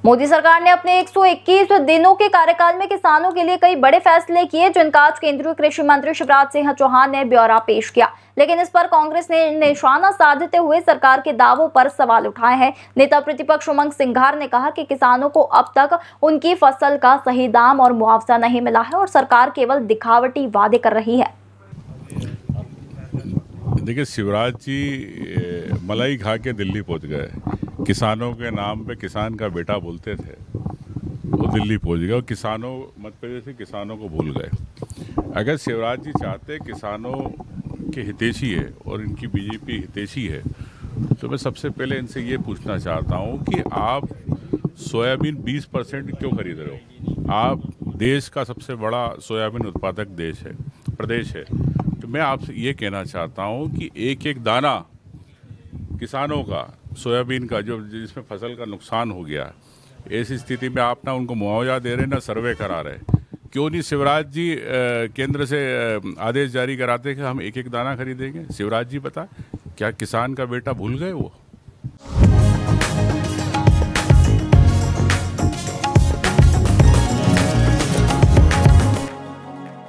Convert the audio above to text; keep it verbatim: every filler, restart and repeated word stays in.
मोदी सरकार ने अपने एक सौ इक्कीस दिनों के कार्यकाल में किसानों के लिए कई बड़े फैसले किए, जिनका आज केंद्रीय कृषि मंत्री शिवराज सिंह चौहान ने ब्यौरा पेश किया। लेकिन इस पर कांग्रेस ने निशाना साधते हुए सरकार के दावों पर सवाल उठाए हैं। नेता प्रतिपक्ष उमंग सिंघार ने कहा कि किसानों को अब तक उनकी फसल का सही दाम और मुआवजा नहीं मिला है और सरकार केवल दिखावटी वादे कर रही है। देखिए, शिवराज जी मलाई खा के दिल्ली पहुंच गए। किसानों के नाम पे किसान का बेटा बोलते थे, वो दिल्ली पहुंच गए और किसानों मध्य प्रदेश से किसानों को भूल गए। अगर शिवराज जी चाहते किसानों के हितैषी है और इनकी बीजेपी हितैषी है, तो मैं सबसे पहले इनसे ये पूछना चाहता हूँ कि आप सोयाबीन बीस परसेंट क्यों खरीद रहे हो? आप देश का सबसे बड़ा सोयाबीन उत्पादक देश है, प्रदेश है। तो मैं आपसे ये कहना चाहता हूँ कि एक एक दाना किसानों का सोयाबीन का जो जिसमें फसल का नुकसान हो गया, ऐसी स्थिति में आप ना उनको मुआवजा दे रहे ना सर्वे करा रहे। क्यों नहीं शिवराज जी केंद्र से आदेश जारी कराते कि हम एक एक दाना खरीदेंगे? शिवराज जी बता, क्या किसान का बेटा भूल गए वो?